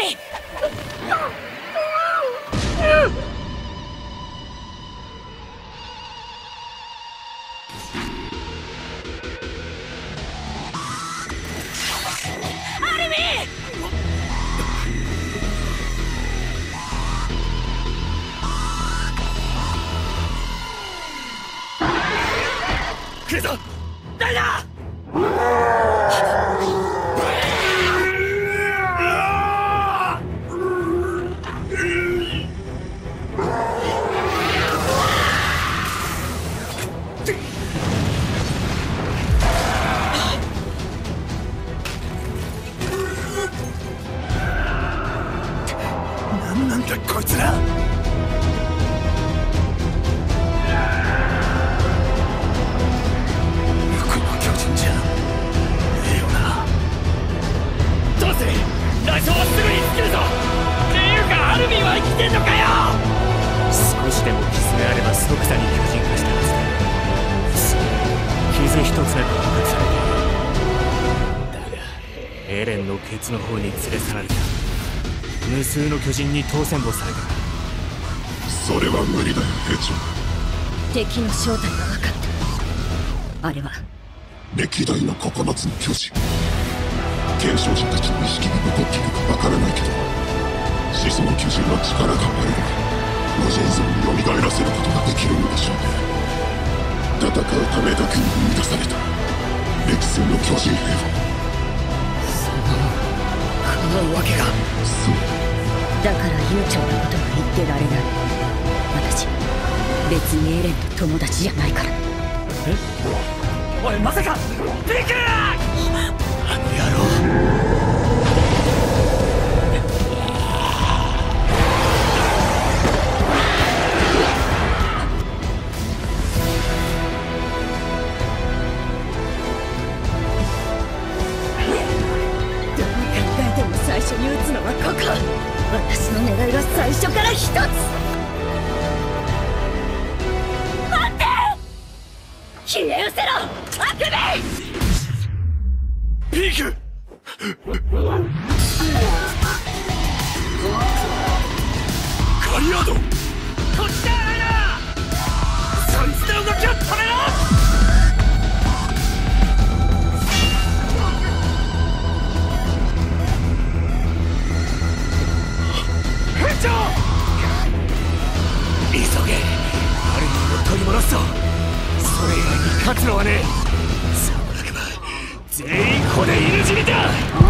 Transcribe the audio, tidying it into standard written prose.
来るぞ誰だ。何なんだこいつら。ライソーはすぐにつけるぞ。っていうかアルミンは生きてんのかよ。少しでも傷があれば即座に巨人化したはずだ。傷一つなく捕獲されている。だがエレンのケツの方に連れ去られた。無数の巨人に当選簿された。 それは無理だよ兵長。 敵の正体が分かった。あれは歴代の9つの巨人。継承人たちの意識が残っているかわからないけど、始祖の巨人の力があれば無尽蔵に蘇らせることができるのでしょうね。戦うためだけに生み出された歴戦の巨人兵はそんなの叶うわけが。 そうだから悠長なことは言ってられない。私別にエレンと友達じゃないから。 おいまさかビク！あの野郎。 どう考えても最初に撃つのはここ。私の狙いは最初から一つ。待って！消え失せろアクビ！ ピーク！ガリアード！こっちじゃないな！そいつの動きを止めろ！兵長！急げ！アルミンを取り戻すぞ！それ以外に勝つのはねえ。さもなくば全員ここで犬死にだ。